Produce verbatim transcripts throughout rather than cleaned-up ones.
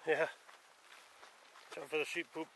Yeah. Time for the sheep poop.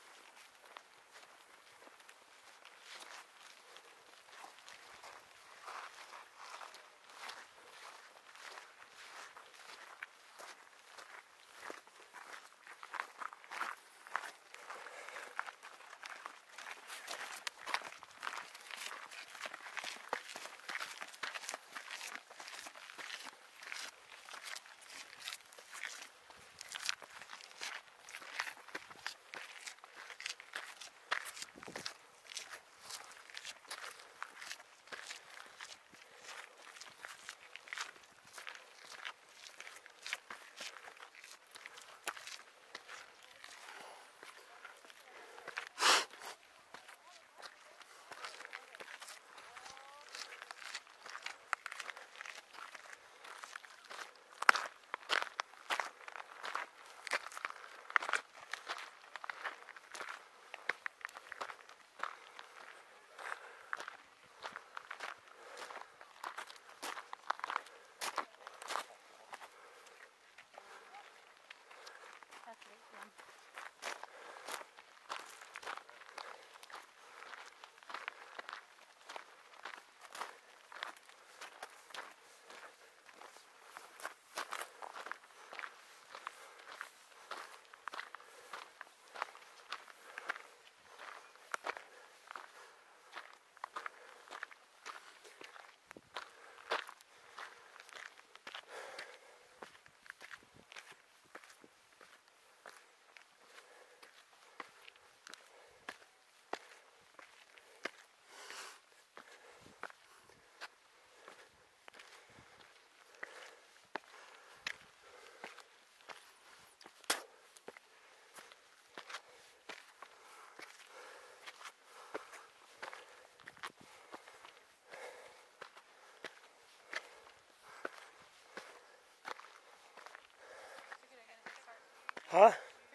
Huh?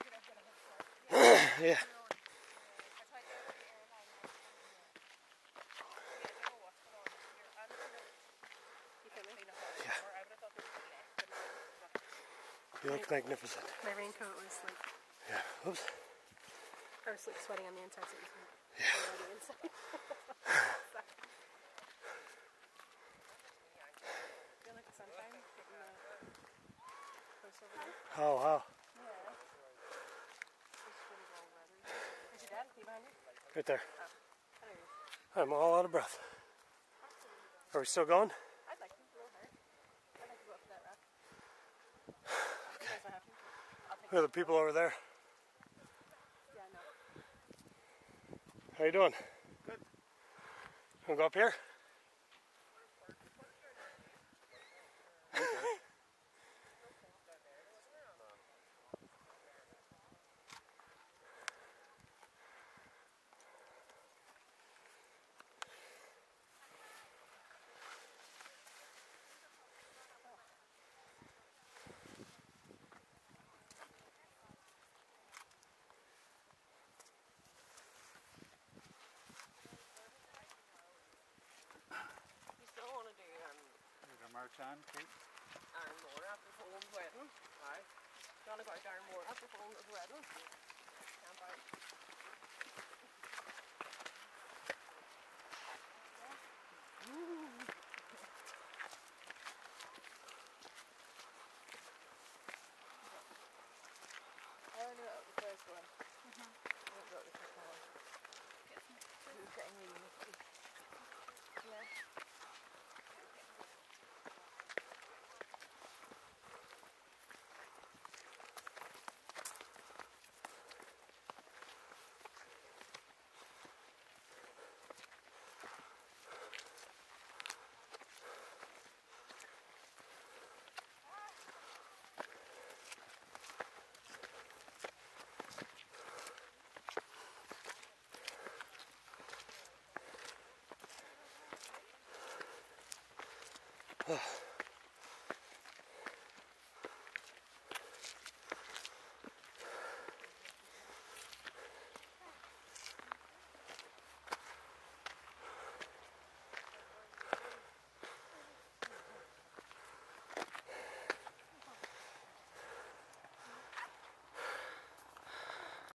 Yeah. You look magnificent. My raincoat was like... Yeah. Oops. I was like sweating on the inside, so it was yeah. on the inside. Feel like the sunshine hitting the post over there? Oh, wow. Yeah. It's pretty well weathered. Is your dad? Are you behind you? Right there. Oh. There he is. I'm all out of breath. Are we still going? I'd like to. A little hurt. I'd like to go up to that rock. Okay. If I have to. I'll take Who are the people over there? Yeah, no. How you doing? Good. Wanna go up here? Marchand, Kate? Iron more after phone wedding. Aye. Gonna go out iron more after phone of wedding. Can't buy it. I don't know the first one. Mm-hmm. I don't know the second one. Who's getting really misty? Yeah. Oh.